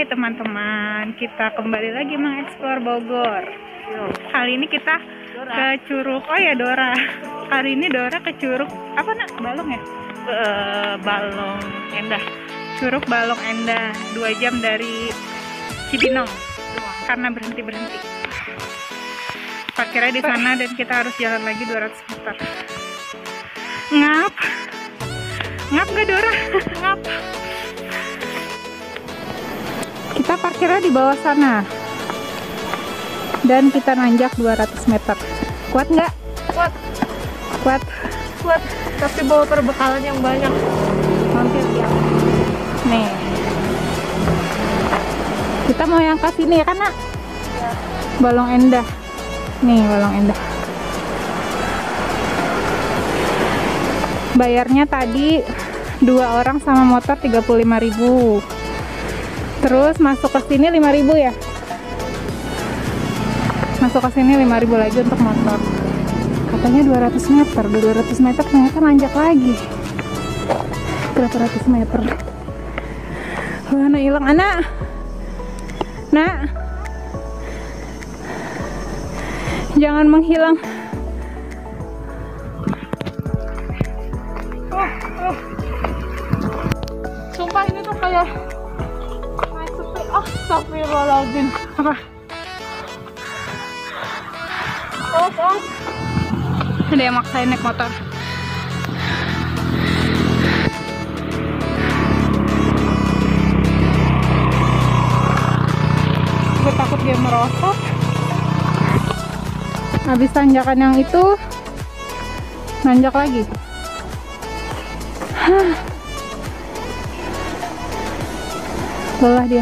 teman-teman, kita kembali lagi mengeksplor Bogor. Kali ini kita ke Curug, oh ya Dora. Kali ini Dora ke Curug, apa nak? Balong ya? Balong Endah. Curug Balong Endah, 2 jam dari Cibinong. Karena berhenti-berhenti. Parkirnya di sana dan kita harus jalan lagi 200 meter. Ngap? Ngap gak Dora? Ngap. Kita parkirnya di bawah sana. Dan kita nanjak 200 meter. Kuat nggak? Kuat. Kuat. Kuat. Tapi bawa perbekalan yang banyak. Mampir ya. Nih. Kita mau yang ke sini ya kan, Nak? Ya. Balong Endah. Nih, Balong Endah. Bayarnya tadi 2 orang sama motor 35.000. Terus masuk ke sini 5.000 ya? Masuk ke sini 5.000 lagi untuk motor. Katanya 200 meter. 200 meter ternyata nanjak lagi. Berapa ratus meter? Wah, anak hilang anak. Nak. Jangan menghilang. Sumpah ini tuh kayak naik sepi. Astagfirullahaladzim. Apa? Ada yang maksain naik motor. Gue takut dia merosot. Habis tanjakan yang itu, nanjak lagi. Lelah dia.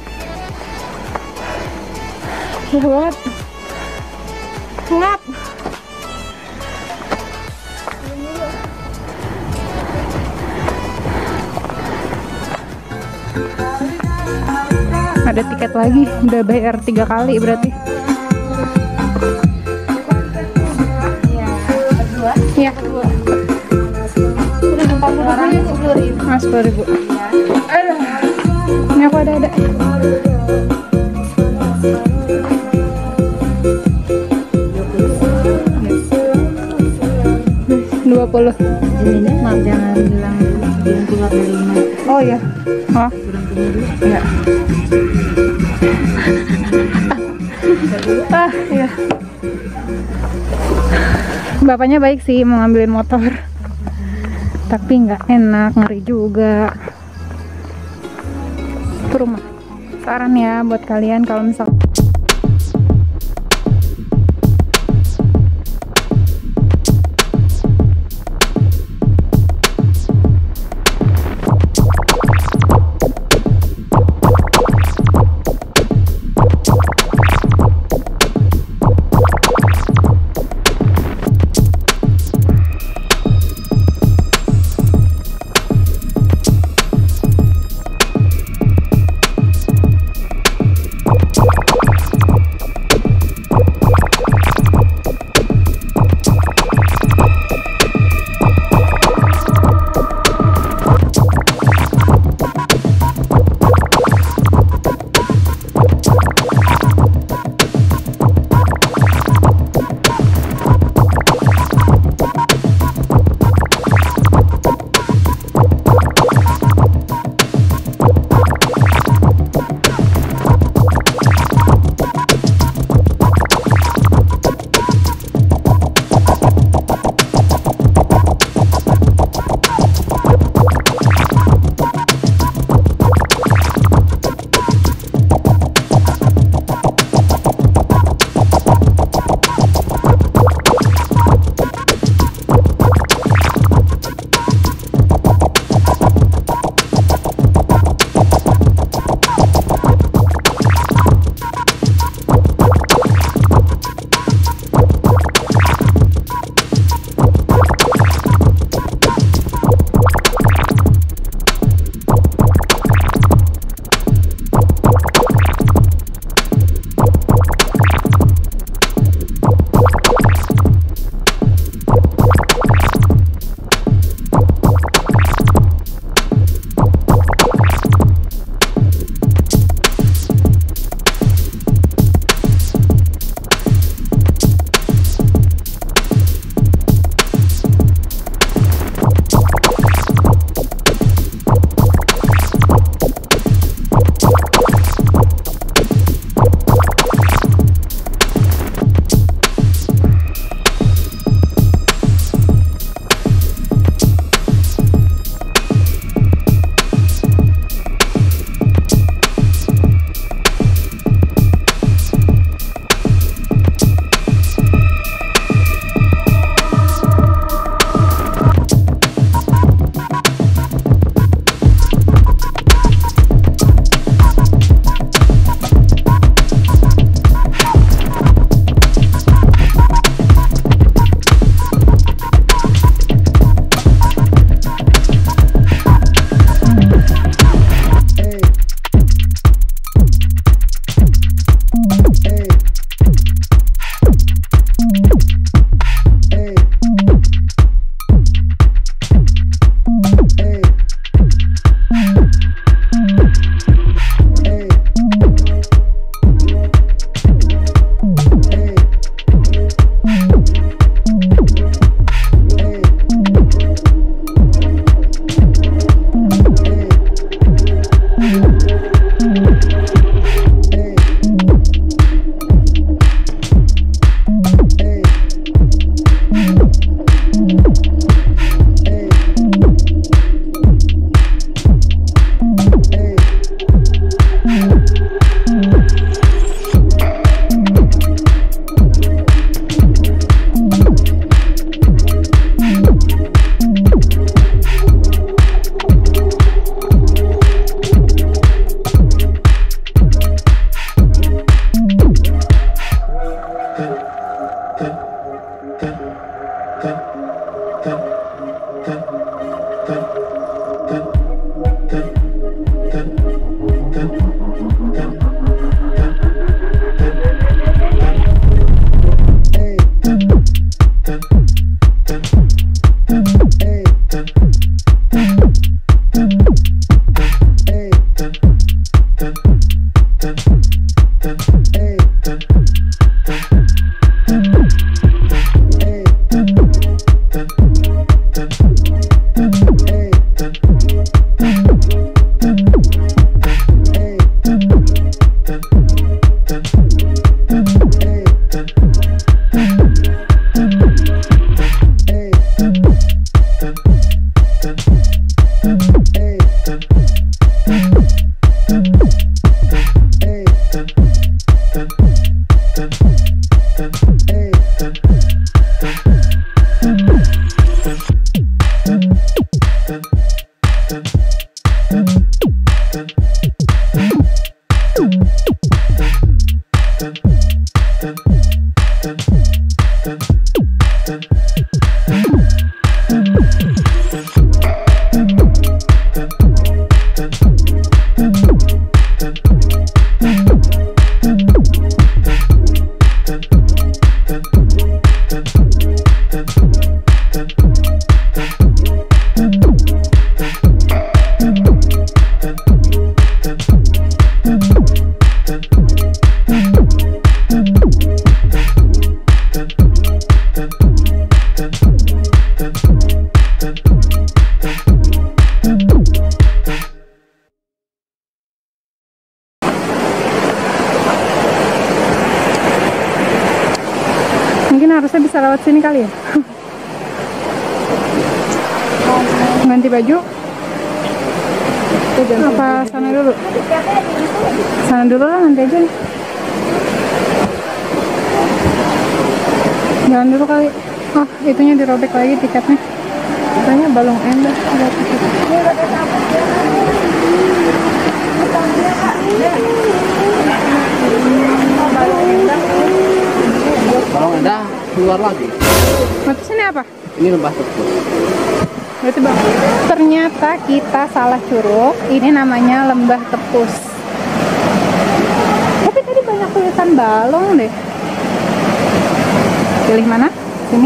Lelah banget. Ngap. Ada tiket lagi, udah bayar 3 kali berarti. Iya. Mas 10.000. Ini aku ada. 20. Maaf, jangan bilang keluar dari rumah. Oh ya. Oh. Ya. Ya. Bapaknya baik sih mau ngambilin motor. Tapi nggak enak, ngeri juga. Itu rumah. Saran ya buat kalian kalau misal Mungkin harusnya bisa lewat sini kali ya. Ganti baju. Apa sana dulu? Sana dulu lah, nanti aja. Jalan dulu kali. Oh, itunya dirobek lagi tiketnya. Katanya balong endah ada tiket. Balong endah keluar lagi. Berarti sini apa? Ini lembah tepus. Berarti bang, ternyata kita salah curug. Ini namanya Lembah Tepus. Tapi tadi banyak tulisan balong deh. Pilih mana? Sini?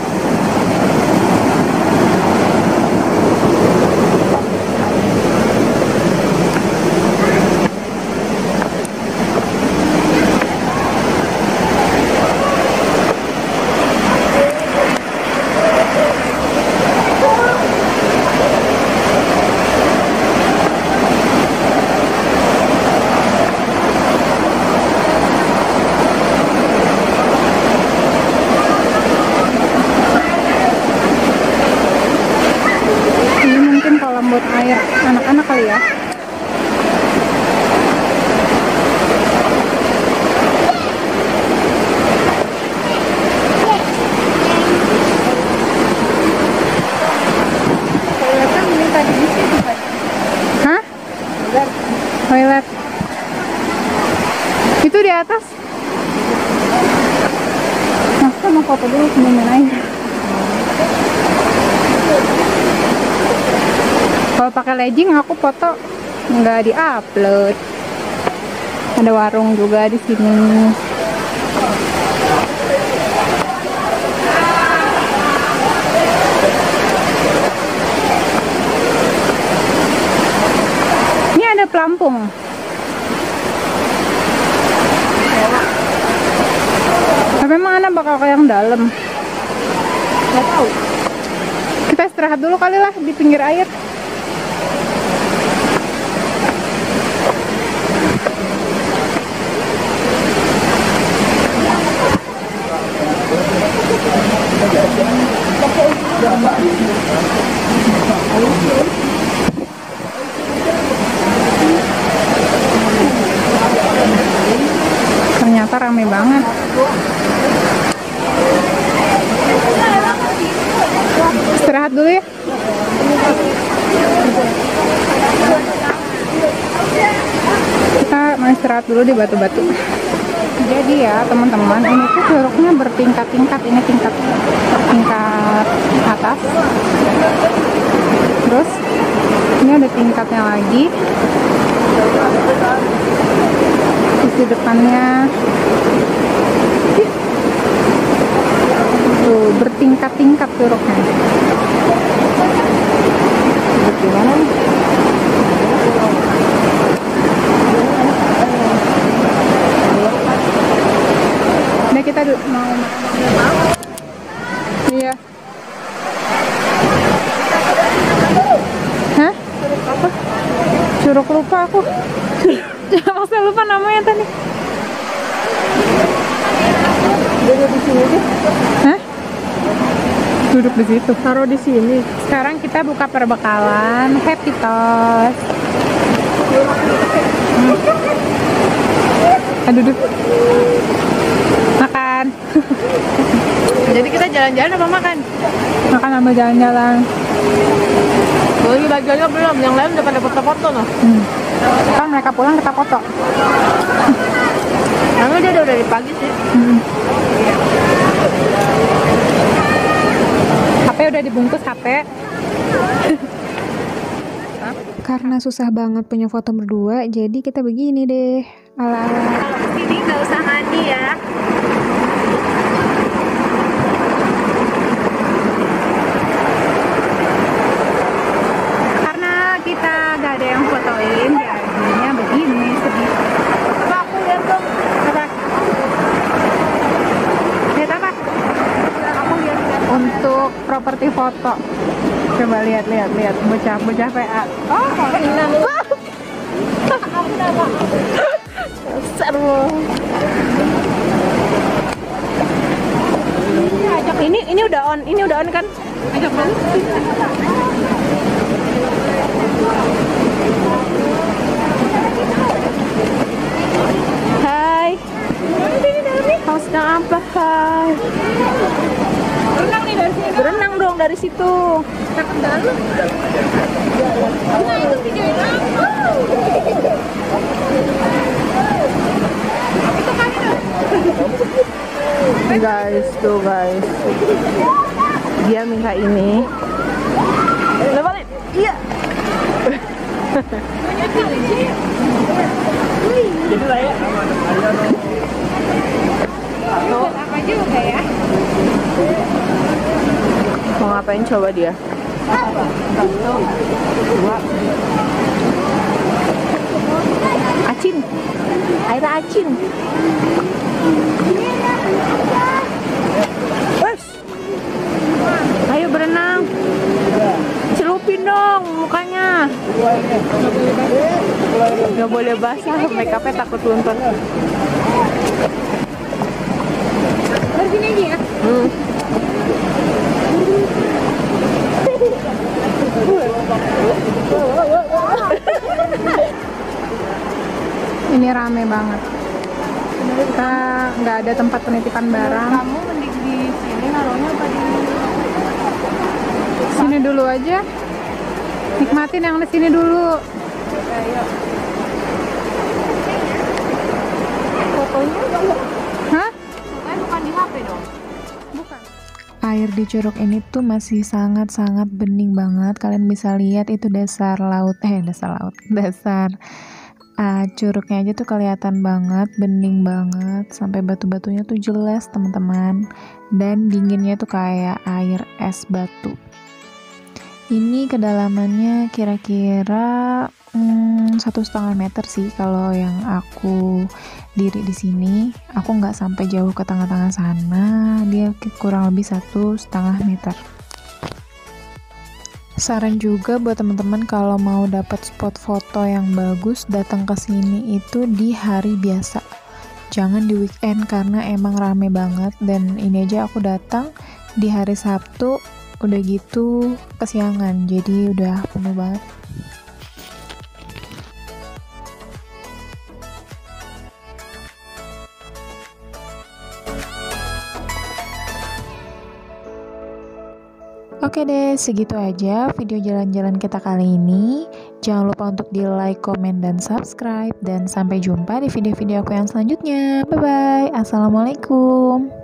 Buat air anak-anak kali ya. Toiletnya ini tadi di situ kan? Hah? Toilet. Itu di atas. Nah, kita mau foto dulu sebelum main air. Kalau pakai legging aku foto nggak di-upload. Ada warung juga di sini. Ini ada pelampung. Tapi emang anak bakal ke yang dalam? Nggak tahu. Kita istirahat dulu kali lah di pinggir air. Ternyata rame banget. Istirahat dulu ya. Kita mau istirahat dulu di batu-batu. Jadi ya teman-teman, ini tuh curugnya bertingkat-tingkat. Ini tingkat atas. Terus ini ada tingkatnya lagi. Di depannya tuh bertingkat-tingkat curugnya. Gimana nih? Nah, kita mau iya. Hah? Apa? Curug lupa aku. Masa lupa namanya tadi? Duduk di sini deh. Hah? Duduk di situ. Taruh di sini. Sekarang kita buka perbekalan. Happy Toast. Duduk. Makan. Jadi kita jalan-jalan apa makan? Makan sama jalan-jalan. Lagi bagiannya belum, yang lain udah pada foto-foto loh. Kan mereka pulang kita foto. Karena dia udah dari pagi sih. HP udah dibungkus HP. Karena susah banget punya foto berdua, jadi kita begini deh. Ala-ala. Kalau kesini nggak usah mandi ya. Karena kita gak ada yang fotoin, jadinya begini sedih. Coba aku lihat dong. Apa? Lihat apa? Aku lihat. Untuk properti foto. Coba lihat bocah PA. Oh, Inang. Seru. Ini udah on kan? ajak dulu. Hai. Kamu sedang apa? Hai. Berenang nih dari sini. Berenang dong dari situ. Kita ke dalam. Nah, itu videoin aku. Itu kan Guys, tuh guys. Dia minta ini. Leparin. Iya. Jadi lah ya. apa juga ya? Mau ngapain coba dia? Acin. Air acin. Wes. Ayo berenang. Celupin dong mukanya. Gak boleh basah, make upnya takut luntur. Begini aja ya. Ini rame banget. Kita nggak ada tempat penitipan barang. Kamu mending di sini naruhnya apa di Sini dulu aja. Nikmatin yang di sini dulu. fotonya? Hah? Bukan di HP dong. Bukan. Air di curug ini tuh masih sangat-sangat bening banget. Kalian bisa lihat itu dasar curugnya aja tuh kelihatan banget, bening banget, sampai batu-batunya tuh jelas teman-teman, dan dinginnya tuh kayak air es batu. Ini kedalamannya kira-kira 1,5 meter sih kalau yang aku diri di sini. Aku nggak sampai jauh ke tengah-tengah sana, dia kurang lebih 1,5 meter. Saran juga buat teman-teman kalau mau dapat spot foto yang bagus, datang ke sini itu di hari biasa. Jangan di weekend karena emang rame banget, dan ini aja aku datang di hari Sabtu, udah gitu kesiangan, jadi udah penuh banget. Oke deh, segitu aja video jalan-jalan kita kali ini. Jangan lupa untuk di like, komen, dan subscribe. Dan sampai jumpa di video-video aku yang selanjutnya. Bye-bye. Assalamualaikum.